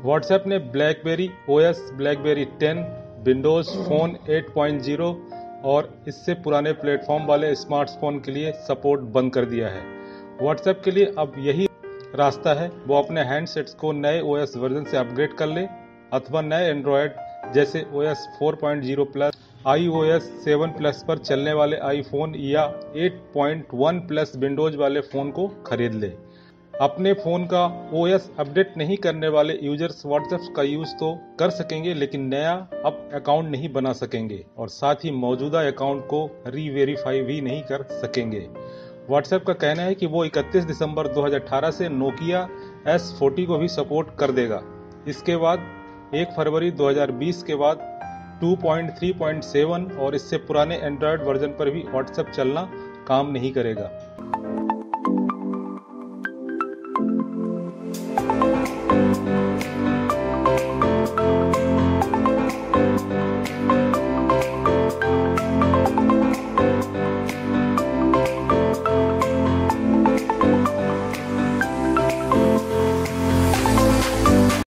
WhatsApp ने BlackBerry OS, BlackBerry 10, Windows phone 8.0 और इससे पुराने प्लेटफॉर्म वाले स्मार्टफोन के लिए सपोर्ट बंद कर दिया है। व्हाट्सएप के लिए अब यही रास्ता है, वो अपने हैंडसेट्स को नए ओएस वर्जन से अपग्रेड कर ले अथवा नए एंड्रॉयड जैसे ओएस 4.0 प्लस, iOS 7 प्लस पर चलने वाले आईफोन या 8.1 प्लस विंडोज वाले फ़ोन को खरीद ले। अपने फ़ोन का ओएस अपडेट नहीं करने वाले यूजर्स व्हाट्सएप का यूज़ तो कर सकेंगे, लेकिन नया अब अकाउंट नहीं बना सकेंगे और साथ ही मौजूदा अकाउंट को रीवेरीफाई भी नहीं कर सकेंगे। व्हाट्सएप का कहना है कि वो 31 दिसंबर 2018 से नोकिया S40 को भी सपोर्ट कर देगा। इसके बाद 1 फरवरी 2020 के बाद 2.3.7 और इससे पुराने एंड्रॉयड वर्जन पर भी व्हाट्सएप चलना काम नहीं करेगा।